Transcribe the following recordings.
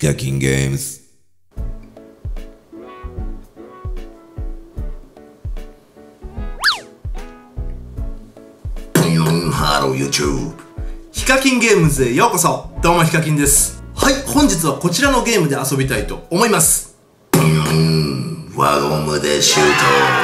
ヒカキンゲームズ。 ハロー YouTube。ヒカキンゲームズへようこそ。どうもヒカキンです。はい、本日はこちらのゲームで遊びたいと思います。輪ゴムでシュー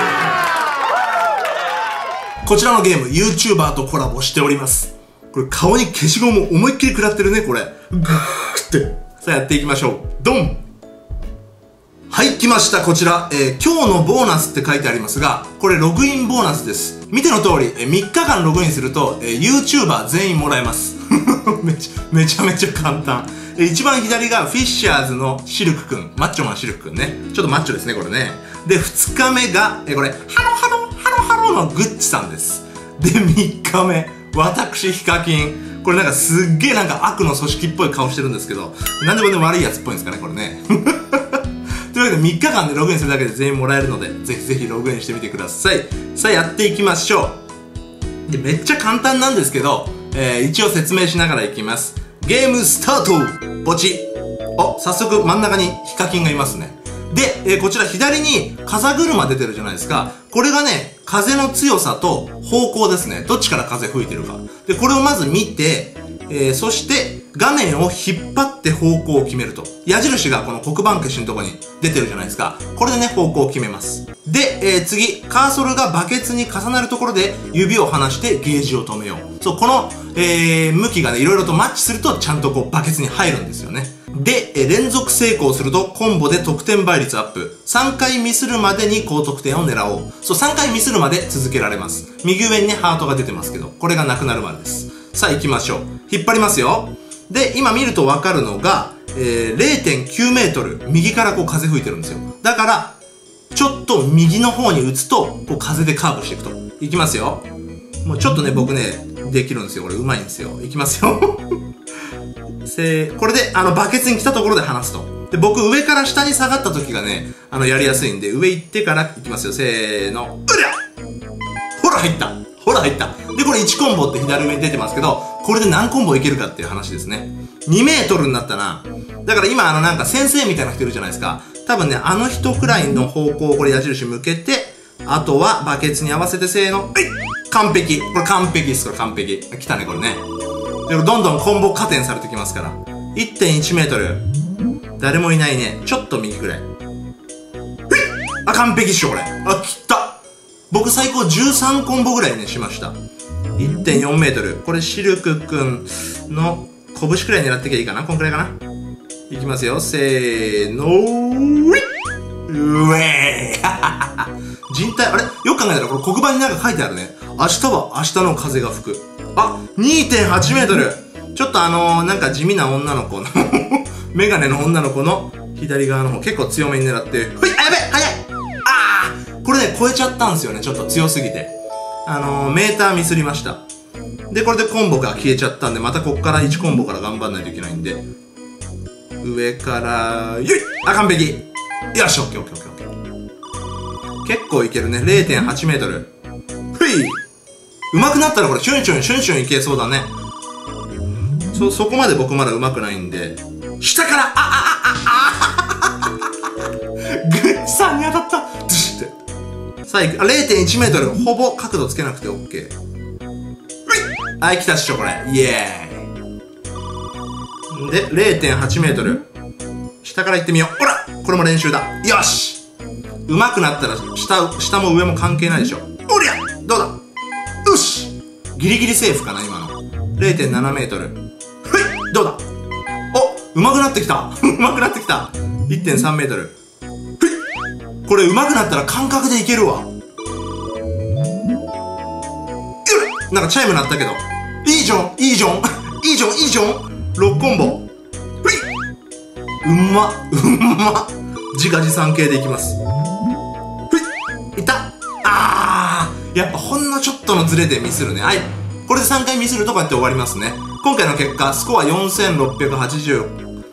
ト。こちらのゲーム YouTuber とコラボしております。これ顔に消しゴム思いっきり食らってるね、これ。グーってさあやっていきましょう。ドン。はい、来ました。こちら、今日のボーナスって書いてありますが、これログインボーナスです。見ての通り、3日間ログインすると、YouTuber 全員もらえます。めちゃめちゃ簡単。一番左がフィッシャーズのシルクくん。マッチョマンシルクくんね。ちょっとマッチョですね、これね。で、2日目が、これ、ハロのグッチさんです。で、3日目、私ヒカキン。これなんかすっげえなんか悪の組織っぽい顔してるんですけど、なんでもね悪いやつっぽいんですかね、これね。というわけで3日間でログインするだけで全員もらえるので、ぜひぜひログインしてみてください。さあやっていきましょう。で、めっちゃ簡単なんですけど、一応説明しながらいきます。ゲームスタート。ポチ。お、早速真ん中にヒカキンがいますね。で、こちら左に風車出てるじゃないですか。これがね、風の強さと方向ですね。どっちから風吹いてるか。で、これをまず見て、そして画面を引っ張って方向を決めると。矢印がこの黒板消しのところに出てるじゃないですか。これでね、方向を決めます。で、次、カーソルがバケツに重なるところで指を離してゲージを止めよう。そう、この、向きがね、いろいろとマッチするとちゃんとこうバケツに入るんですよね。で、連続成功するとコンボで得点倍率アップ。3回ミスるまでに高得点を狙おう。そう、3回ミスるまで続けられます。右上にね、ハートが出てますけど、これがなくなるまでです。さあ行きましょう。引っ張りますよ。で、今見るとわかるのが、0.9 メートル右からこう風吹いてるんですよ。だから、ちょっと右の方に打つと、こう風でカーブしていくと。いきますよ。もうちょっとね、僕ね、できるんですよ。これ上手いんですよ。いきますよ。これで、バケツに来たところで離すと。で、僕上から下に下がった時がね、やりやすいんで、上行ってからいきますよ。せーの。うりゃ！ほら入った！ほら入った。で、これ1コンボって左上に出てますけど、これで何コンボいけるかっていう話ですね。2メートルになったな。だから今なんか先生みたいな人いるじゃないですか。多分ね、あの人くらいの方向をこれ矢印向けて、あとはバケツに合わせてせーの。はい！完璧。これ完璧です。これ完璧。来たね、これね。で、どんどんコンボ加点されてきますから。1.1 メートル。誰もいないね。ちょっと右くらい。あ、完璧っしょ、これ。あ、来た。僕最高13コンボぐらいね、しました。1.4 メートル。これシルクくんの拳くらい狙ってきゃいいかな。こんくらいかな。いきますよ。せーのー。うえー人体、あれよく考えたらこれ黒板になんか書いてあるね。明日は明日の風が吹く。あ、2.8 メートル。ちょっとなんか地味な女の子のメガネの女の子の左側の方結構強めに狙って、ほい、あ、やべえ早い。あーこれね、超えちゃったんですよね。ちょっと強すぎて。メーターミスりました。で、これでコンボが消えちゃったんで、またこっから1コンボから頑張んないといけないんで。上から、よい！あ、完璧！よし、オッケーオッケーオッケーオッケー。結構いけるね。0.8 メートル。ふい！上手くなったらこれ、シュンシュン、シュンシュンいけそうだね。そこまで僕まだ上手くないんで。下から、グッチさんに当たった！ドゥシって。さあ、0.1 メートル。ほぼ角度つけなくて OK。はい、来たっしょ、これ。イエーイ。で、0.8 メートル。下から行ってみよう。ほら！これも練習だ。よし！上手くなったら、下も上も関係ないでしょ。おりゃ！どうだ？よし！ギリギリセーフかな、今の。0.7 メートル。ふい！どうだ？お！上手くなってきた。上手くなってきた。1.3 メートル。ふい！これ上手くなったら感覚でいけるわ。なんかチャイム鳴ったけど。いいじゃんいいじゃんいいじゃんいいじゃん !6 コンボ。ふい！うんま自画自賛系でいきます。ふい！いった！あー！やっぱほんのちょっとのズレでミスるね。はい。これで3回ミスるとこうやって終わりますね。今回の結果、スコア4680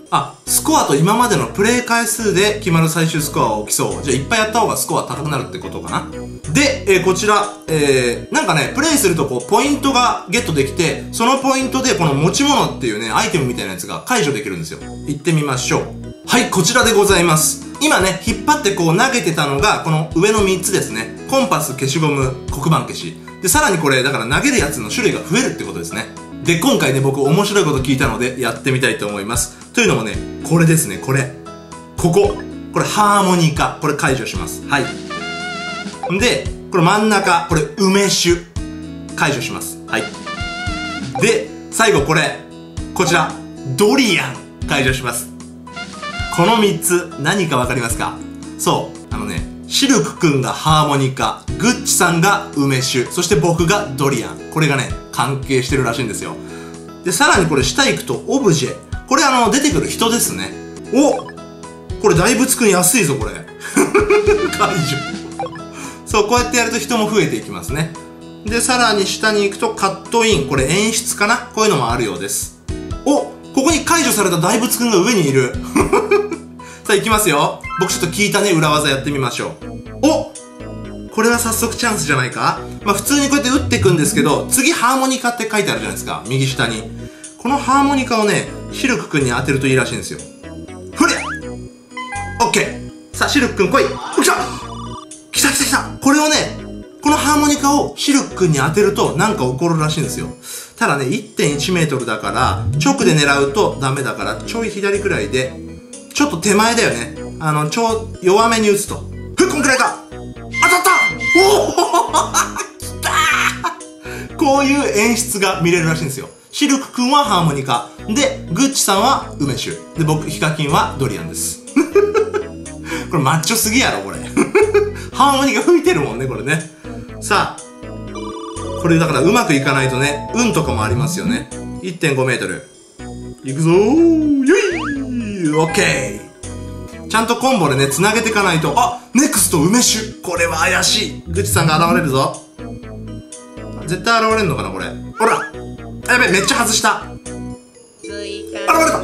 スコアと今までのプレイ回数で決まる最終スコアを競う。じゃあいっぱいやった方がスコア高くなるってことかな。で、こちら、なんかね、プレイするとこう、ポイントがゲットできて、そのポイントでこの持ち物っていうね、アイテムみたいなやつが解除できるんですよ。行ってみましょう。はい、こちらでございます。今ね、引っ張ってこう投げてたのが、この上の3つですね。コンパス、消しゴム、黒板消し。で、さらにこれ、だから投げるやつの種類が増えるってことですね。で、今回ね、僕面白いこと聞いたので、やってみたいと思います。というのもね、これですね、これ。これハーモニカ。これ解除します。はい。で、これ真ん中、これ梅酒。解除します。はい。で、最後これ。こちら、ドリアン。解除します。この3つ、何かわかりますか？そう。シルクくんがハーモニカ、グッチさんが梅酒、そして僕がドリアン。これがね、関係してるらしいんですよ。で、さらにこれ下行くと、オブジェ。これ出てくる人ですね。お！これ大仏くん安いぞ、これ。解除。そう、こうやってやると人も増えていきますね。で、さらに下に行くとカットイン。これ演出かな？こういうのもあるようです。お！ここに解除された大仏くんが上にいる。さあ行きますよ。僕ちょっと聞いたね、裏技やってみましょう。お！これは早速チャンスじゃないか？まあ普通にこうやって打っていくんですけど、次ハーモニカって書いてあるじゃないですか。右下に。このハーモニカをね、シルクくんに当てるといいらしいんですよ。ふりゃ！オッケー！さあ、シルクくん来い！来た！来た来た来た！これをね、このハーモニカをシルクくんに当てるとなんか起こるらしいんですよ。ただね、1.1 メートルだから、直で狙うとダメだから、ちょい左くらいで、ちょっと手前だよね。弱めに打つと。こんくらいか！当たった！おお来たー！こういう演出が見れるらしいんですよ。シルクくんはハーモニカ。で、グッチさんは梅酒。で、僕、ヒカキンはドリアンです。これマッチョすぎやろ、これ。ハーモニカ吹いてるもんね、これね。さあ。これだからうまくいかないとね、運とかもありますよね。1.5 メートル。いくぞー！よい！オッケー！ちゃんとコンボでね、繋げていかないと、ネクスト梅酒！これは怪しい！グッチさんが現れるぞ。絶対現れんのかな、これ。ほら！やべえ、めっちゃ外した。現れた！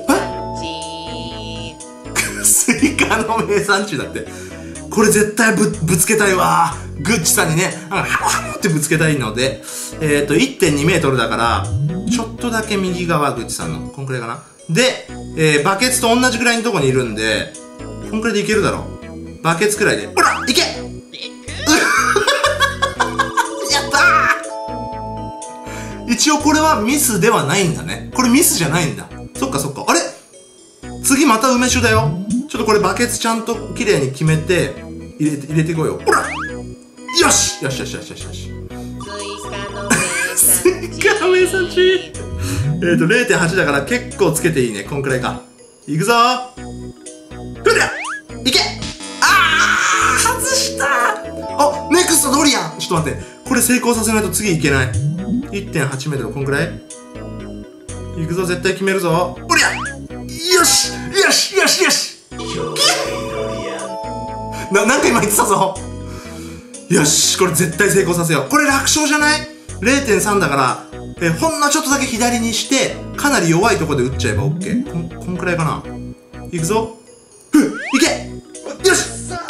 スイカの名産地だって。これ絶対ぶつけたいわ。グッチさんにね、ハモってぶつけたいので、1.2 メートルだから、ちょっとだけ右側、グッチさんの。こんくらいかな。で、バケツと同じくらいのとこにいるんで、こんくらいでいけるだろう。バケツくらいで。ほらいけやったー！一応これはミスではないんだね。これミスじゃないんだ。そっかそっか。あれ？次また梅酒だよ。ちょっとこれバケツちゃんと綺麗に決めて、入れていこうよ。ほら！よし！よしよしよしよしよし。スイカの名産地！0.8 だから結構つけていいね。こんくらいか。いくぞー！ふりゃ！いけ！外したー！ネクストドリアン！ちょっと待って。これ成功させないと次いけない。1.8 メートル、こんくらい？いくぞ、絶対決めるぞ。おりゃ！よし！よしよしよし！なんか今言ってたぞ。よし、これ絶対成功させよう。これ楽勝じゃない？ 0.3 だから、ほんのちょっとだけ左にして、かなり弱いところで打っちゃえば OK。こんくらいかな。いくぞ。いけ！よし！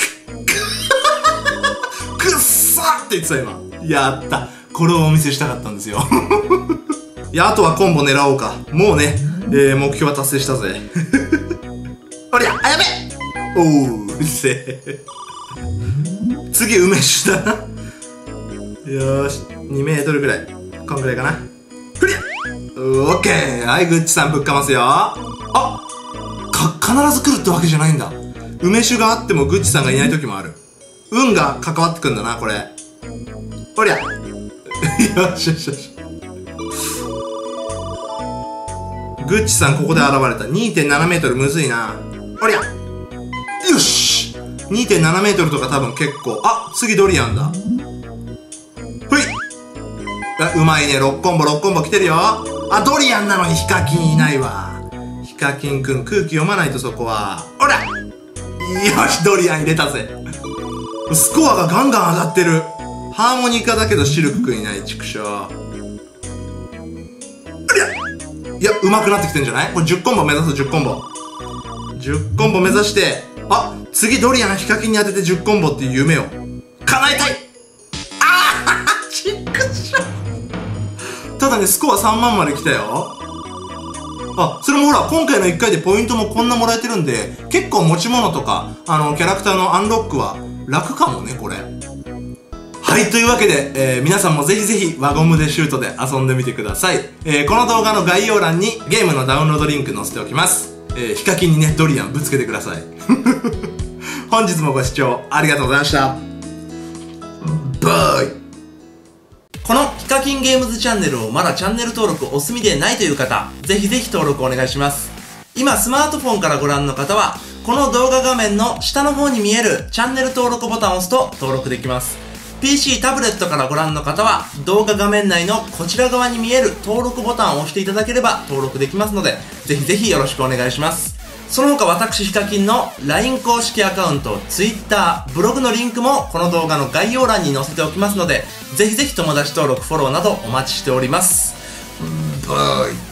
くっさーって言ってた今。やった。これをお見せしたかったんですよ。いや、あとはコンボ狙おうか。もうね、目標は達成したぜ。おりゃ！やべ！おう、うっせえ。次、梅酒だな。よーし、2メートルぐらい。こんぐらいかな。ふりゃ！オッケー！はい、グッチさんぶっかますよ。必ず来るってわけじゃないんだ。梅酒があってもグッチさんがいない時もある。運が関わってくんだな、これ。おりゃ！よしよしよし。グッチさんここで現れた。2.7 メートルむずいな。おりゃ！よし！ 2.7 メートルとか多分結構。次ドリアンだ。ふい！うまいね。6コンボ来てるよ。ドリアンなのにヒカキンいないわ。ヒカキンくん空気読まないとそこは。おら！よし、ドリアン入れたぜ。スコアがガンガン上がってる。ハーモニカだけどシルクくんいない。畜生。おりゃ！ いや、上手くなってきてんじゃない？これ10コンボ目指す、10コンボ。10コンボ目指して、あ、次ドリアンヒカキンに当てて10コンボっていう夢を叶えたい。ああちっくしょ。ただね、スコア3万まで来たよ。あ、それもほら、今回の1回でポイントもこんなもらえてるんで、結構持ち物とか、キャラクターのアンロックは楽かもね、これ。はい、というわけで、皆さんもぜひぜひ輪ゴムでシュートで遊んでみてください。この動画の概要欄にゲームのダウンロードリンク載せておきます。ヒカキンにね、ドリアンぶつけてください。本日もご視聴ありがとうございました。バイ。このヒカキンゲームズチャンネルをまだチャンネル登録お済みでないという方、ぜひぜひ登録お願いします。今スマートフォンからご覧の方は、この動画画面の下の方に見えるチャンネル登録ボタンを押すと登録できます。PC、タブレットからご覧の方は、動画画面内のこちら側に見える登録ボタンを押していただければ登録できますので、ぜひぜひよろしくお願いします。その他私ヒカキンの LINE 公式アカウント、Twitter、ブログのリンクもこの動画の概要欄に載せておきますので、ぜひぜひ友達登録、フォローなどお待ちしております。バイ。